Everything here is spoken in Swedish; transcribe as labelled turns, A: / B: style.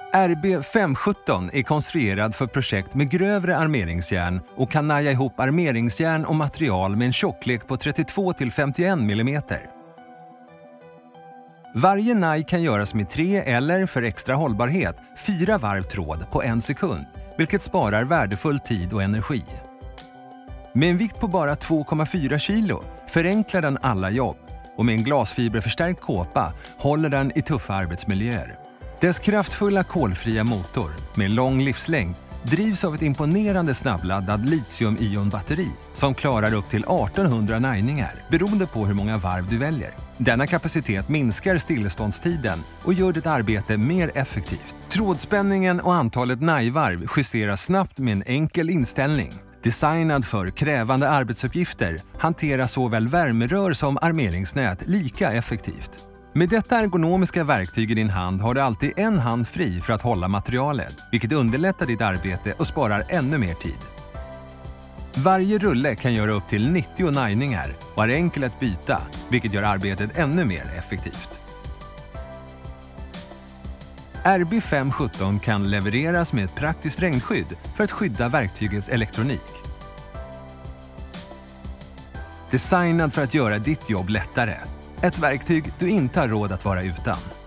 A: RB517 är konstruerad för projekt med grövre armeringsjärn och kan naja ihop armeringsjärn och material med en tjocklek på 32-51 mm. Varje naj kan göras med 3 eller, för extra hållbarhet, 4 varv tråd på 1 sekund, vilket sparar värdefull tid och energi. Med en vikt på bara 2,4 kilo förenklar den alla jobb och med en glasfiberförstärkt kåpa håller den i tuffa arbetsmiljöer. Dess kraftfulla kolfria motor med lång livslängd drivs av ett imponerande snabbladdad litium-ion-batteri som klarar upp till 1800 najningar beroende på hur många varv du väljer. Denna kapacitet minskar stilleståndstiden och gör ditt arbete mer effektivt. Trådspänningen och antalet najvarv justeras snabbt med en enkel inställning. Designad för krävande arbetsuppgifter hanterar såväl värmerör som armeringsnät lika effektivt. Med detta ergonomiska verktyg i din hand har du alltid en hand fri för att hålla materialet, vilket underlättar ditt arbete och sparar ännu mer tid. Varje rulle kan göra upp till 90 najningar och är enkel att byta, vilket gör arbetet ännu mer effektivt. RB517 kan levereras med ett praktiskt regnskydd för att skydda verktygets elektronik. Designad för att göra ditt jobb lättare. Ett verktyg du inte har råd att vara utan.